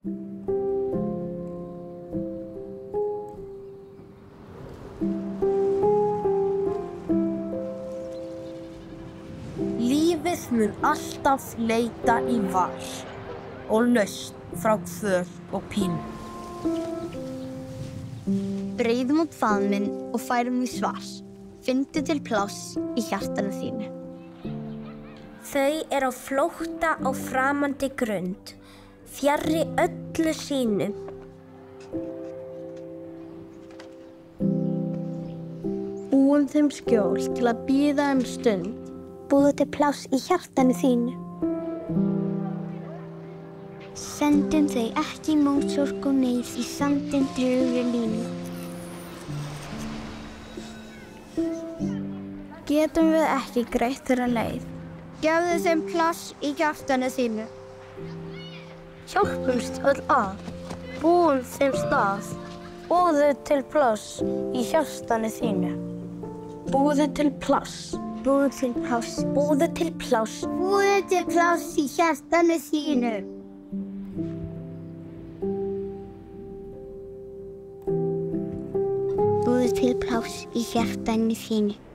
Lífið mun alltaf leita í val og lausn frá kvöl og pínu. Breiðum út faðminn og færum því svar. Finndu til pláss í hjartanu þínu. Þau eru á flótta á framandi grund, fjarri öllu sínu. Búum þeim skjól til að bíða stund. Búðu til pláss í hjartanu þínu. Sendum þau ekki mótsorg og neyð í sandinn drjúgri línu. Getum við ekki greitt þeirra leið? Gefðu þeim pláss í hjartanu þínu. Hjálpumst öll að. Búum þeim stað. Búðu til pláss í hjartanu þínu. Búðu til pláss. Búðu til pláss. Búðu til pláss. Búðu til pláss í hjartanu þínu. Búðu til pláss í hjartanu þínu.